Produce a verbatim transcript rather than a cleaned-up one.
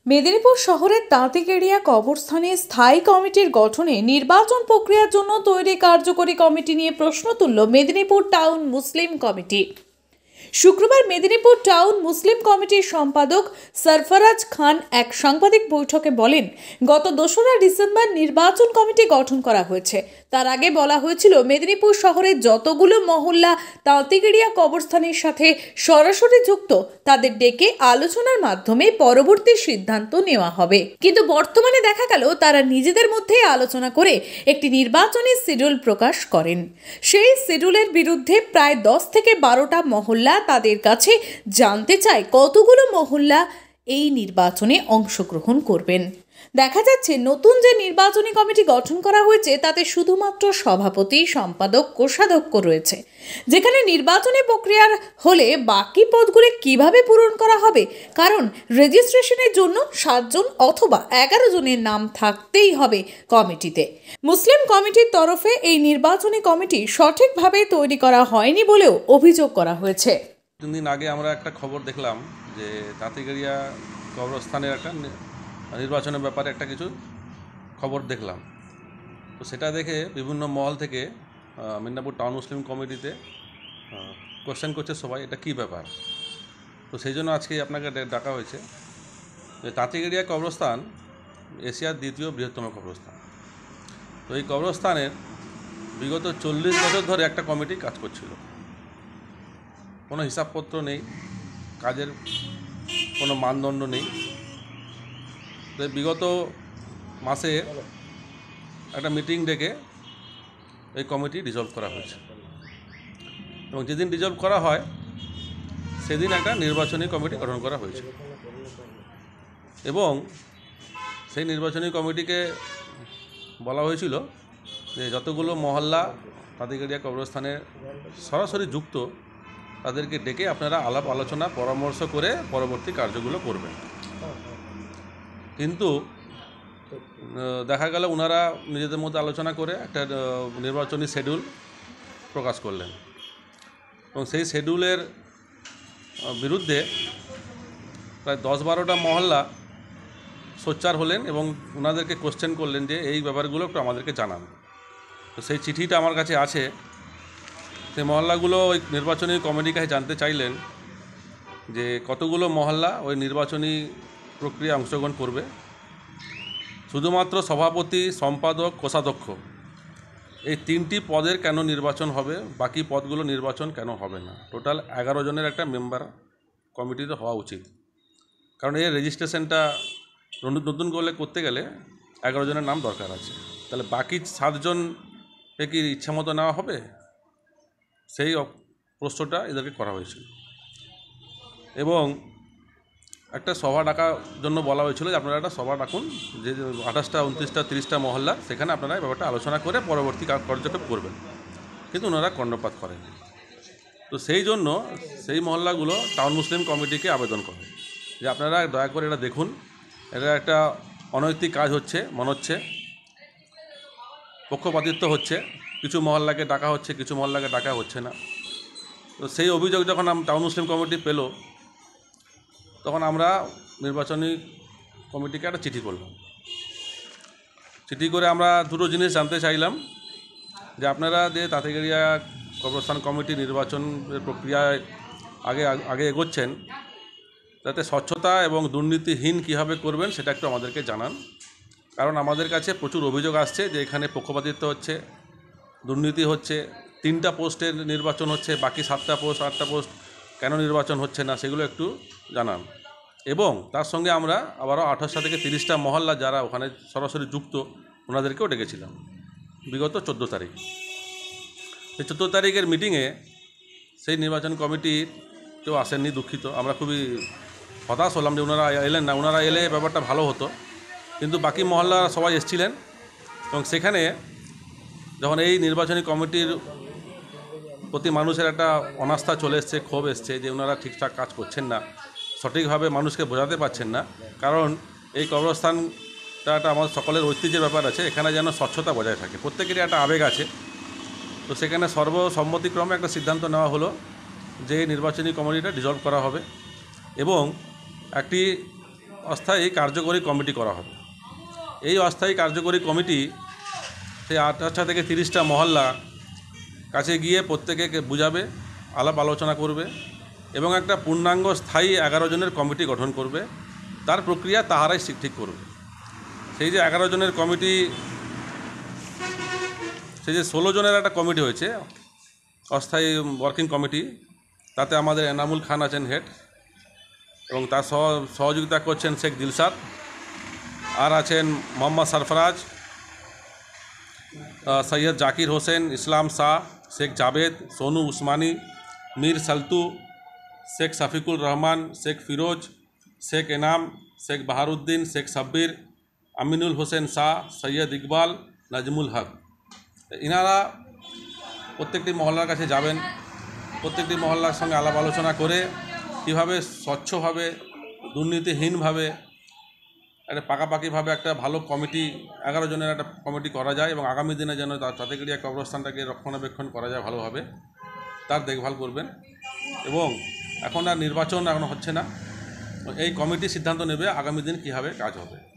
মেদিনীপুর শহরের তাঁতিকেড়িয়া কবরস্থানে স্থায়ী কমিটির গঠনে নির্বাচন প্রক্রিয়ার জন্য তৈরি কার্যকরী কমিটি নিয়ে প্রশ্ন তুলল মেদিনীপুর টাউন মুসলিম কমিটি। শুক্রবার মেদিনীপুর টাউন মুসলিম কমিটির সম্পাদক সরফরাজ খান এক সাংবাদিক বৈঠকে বলেন, গত দোসরা ডিসেম্বর নির্বাচন কমিটি গঠন করা হয়েছে। তার আগে বলা হয়েছিল মেদিনীপুর শহরের যতগুলো মহল্লা তাঁতিকেড়িয়া কবরস্থানের সাথে সরাসরি যুক্ত তাদের ডেকে আলোচনার মাধ্যমে পরবর্তী সিদ্ধান্ত নেওয়া হবে। কিন্তু বর্তমানে দেখা গেল তারা নিজেদের মধ্যেই আলোচনা করে একটি নির্বাচনী শিডিউল প্রকাশ করেন। সেই শিডিউলের বিরুদ্ধে প্রায় দশ থেকে বারোটা মহল্লা তাদের কাছে জানতে চায় কতগুলো মহল্লা এই নির্বাচনে অংশগ্রহণ করবেন। দেখা যাচ্ছে নতুন যে নির্বাচনী কমিটি গঠন করা হয়েছে তাতে শুধুমাত্র সভাপতি, সম্পাদক, কোষাধ্যক্ষ রয়েছে, যেখানে নির্বাচনী প্রক্রিয়ার হলে বাকি পদগুলি কিভাবে পূরণ করা হবে? কারণ রেজিস্ট্রেশনের জন্য সাতজন অথবা এগারো জনের নাম থাকতেই হবে কমিটিতে। মুসলিম কমিটির তরফে এই নির্বাচনী কমিটি সঠিকভাবে তৈরি করা হয়নি বলেও অভিযোগ করা হয়েছে। তিন দিন আগে আমরা একটা খবর দেখলাম যে তাঁতিকেড়িয়া কবরস্থানের একটা নির্বাচনের ব্যাপারে একটা কিছু খবর দেখলাম। তো সেটা দেখে বিভিন্ন মহল থেকে মেদিনীপুর টাউন মুসলিম কমিটিতে কোশ্চেন করছে সবাই, এটা কী ব্যাপার। তো সেই জন্য আজকে আপনাকে ডাকা হয়েছে। যে তাঁতিকেড়িয়া কবরস্থান এশিয়ার দ্বিতীয় বৃহত্তম কবরস্থান। তো এই কবরস্থানের বিগত চল্লিশ বছর ধরে একটা কমিটি কাজ করছিল, কোনো হিসাবপত্র নেই, কাজের কোনো মানদণ্ড নেই। তো বিগত মাসে একটা মিটিং ডেকে এই কমিটি ডিসলভ করা হয়েছে এবং যেদিন ডিসলভ করা হয় সেদিন একটা নির্বাচনী কমিটি গঠন করা হয়েছে এবং সেই নির্বাচনী কমিটিকে বলা হয়েছিল যে যতগুলো মহল্লা তাঁতিকেড়িয়া কবরস্থানে সরাসরি যুক্ত তাদেরকে ডেকে আপনারা আলাপ আলোচনা পরামর্শ করে পরবর্তী কার্যগুলো করবেন। কিন্তু দেখা গেল ওনারা নিজেদের মধ্যে আলোচনা করে একটা নির্বাচনী শিডিউল প্রকাশ করলেন এবং সেই শিডিউলের বিরুদ্ধে প্রায় দশ বারোটা মহল্লা সোচ্চার হলেন এবং ওনাদেরকে কোশ্চেন করলেন যে এই ব্যাপারগুলো একটু আমাদেরকে জানান। তো সেই চিঠিটা আমার কাছে আছে। সেই মহল্লাগুলো ওই নির্বাচনী কমিটির কাছে জানতে চাইলেন যে কতগুলো মহল্লা ওই নির্বাচনী প্রক্রিয়া অংশগ্রহণ করবে। শুধুমাত্র সভাপতি, সম্পাদক, কোষাধ্যক্ষ এই তিনটি পদের কেন নির্বাচন হবে, বাকি পদগুলো নির্বাচন কেন হবে না? টোটাল এগারো জনের একটা মেম্বার কমিটিতে হওয়া উচিত, কারণ এই রেজিস্ট্রেশনটা নতুন করে করতে গেলে এগারো জনের নাম দরকার আছে। তাহলে বাকি সাতজনকে কি ইচ্ছা মতো নেওয়া হবে? সেই প্রশ্নটা এদেরকে করা হয়েছিল এবং একটা সভা ডাকার জন্য বলা হয়েছিল যে আপনারা একটা সভা ডাকুন, যে আঠাশটা উনত্রিশটা তিরিশটা মহল্লা, সেখানে আপনারা এই ব্যাপারটা আলোচনা করে পরবর্তী কার্যক্ষেপ করবেন। কিন্তু ওনারা কর্ণপাত করেন। তো সেই জন্য সেই মহল্লাগুলো টাউন মুসলিম কমিটিকে আবেদন করে যে আপনারা দয়া করে এটা দেখুন, এটা একটা অনৈতিক কাজ হচ্ছে মনে হচ্ছে, পক্ষপাতিত্ব হচ্ছে, কিছু মহল্লাকে ডাকা হচ্ছে, কিছু মহল্লাকে ডাকা হচ্ছে না। তো সেই অভিযোগ যখন টাউন মুসলিম কমিটি পেল তখন আমরা নির্বাচনী কমিটিকে একটা চিঠি করলাম। চিঠি করে আমরা দুটো জিনিস জানতে চাইলাম যে আপনারা যে তাঁতিকেড়িয়া কবরস্থান কমিটি নির্বাচনের প্রক্রিয়ায় আগে আগে এগোচ্ছেন, যাতে স্বচ্ছতা এবং দুর্নীতিহীন কীভাবে করবেন সেটা একটু আমাদেরকে জানান। কারণ আমাদের কাছে প্রচুর অভিযোগ আসছে যে এখানে পক্ষপাতিত্ব হচ্ছে, দুর্নীতি হচ্ছে, তিনটা পোস্টের নির্বাচন হচ্ছে, বাকি সাতটা পোস্ট আটটা পোস্ট কেন নির্বাচন হচ্ছে না সেগুলো একটু জানান। এবং তার সঙ্গে আমরা আবারও আঠাশটা থেকে তিরিশটা মহল্লা যারা ওখানে সরাসরি যুক্ত ওনাদেরকেও ডেকেছিলাম বিগত চোদ্দো তারিখ। এই চোদ্দো তারিখের মিটিংয়ে সেই নির্বাচন কমিটির কেউ আসেননি, দুঃখিত। আমরা খুবই হতাশ হলাম যে ওনারা এলেন না। ওনারা এলে ব্যাপারটা ভালো হতো, কিন্তু বাকি মহল্লা সবাই এসেছিলেন এবং সেখানে যখন এই নির্বাচনী কমিটির প্রতি মানুষের একটা অনাস্থা চলে এসছে, ক্ষোভ এসছে যে ওনারা ঠিকঠাক কাজ করছেন না, সঠিকভাবে মানুষকে বোঝাতে পারছেন না। কারণ এই কবরস্থানটা একটা আমাদের সকলের ঐতিহ্যের ব্যাপার আছে, এখানে যেন স্বচ্ছতা বজায় থাকে, প্রত্যেকেরই একটা আবেগ আছে। তো সেখানে সর্বসম্মতিক্রমে একটা সিদ্ধান্ত নেওয়া হলো যে নির্বাচনী কমিটিটা ডিসলভ করা হবে এবং একটি অস্থায়ী কার্যকরী কমিটি করা হবে। এই অস্থায়ী কার্যকরী কমিটি সেই আঠাশটা থেকে তিরিশটা মহল্লা কাছে গিয়ে প্রত্যেকে বুঝাবে, আলাপ আলোচনা করবে এবং একটা পূর্ণাঙ্গ স্থায়ী এগারো জনের কমিটি গঠন করবে। তার প্রক্রিয়া তাহারাই ঠিক করবে। সেই যে এগারো জনের কমিটি, সেই যে ষোলো জনের একটা কমিটি হয়েছে অস্থায়ী ওয়ার্কিং কমিটি, তাতে আমাদের এনামুল খান আছেন হেড এবং তার সহ সহযোগিতা করছেন শেখ দিলশাদ, আর আছেন মোহাম্মদ সরফরাজ, সৈয়দ জাকির হোসেন, ইসলাম শাহ, শেখ জাভেদ, সোনু উসমানী, মীর সালতু, শেখ শফিকুর রহমান, শেখ ফিরোজ, শেখ এনাম, শেখ বাহারুদ্দিন, শেখ সাব্বির, আমিনুল হোসেন শাহ, সৈয়দ ইকবাল, নাজমুল হক। ইনারা প্রত্যেকটি মহল্লার কাছে যাবেন, প্রত্যেকটি মহল্লার সঙ্গে আলাপ আলোচনা করে কীভাবে স্বচ্ছভাবে দুর্নীতিহীনভাবে একটা পাকাপাকিভাবে একটা ভালো কমিটি, এগারো জনের একটা কমিটি করা যায় এবং আগামী দিনে যেন তাঁতিকেড়িয়া কবরস্থানটাকে রক্ষণাবেক্ষণ করা যায় ভালোভাবে, তার দেখভাল করবেন। এবং এখন আর নির্বাচন এখন হচ্ছে না, এই কমিটি সিদ্ধান্ত নেবে আগামী দিন কীভাবে কাজ হবে।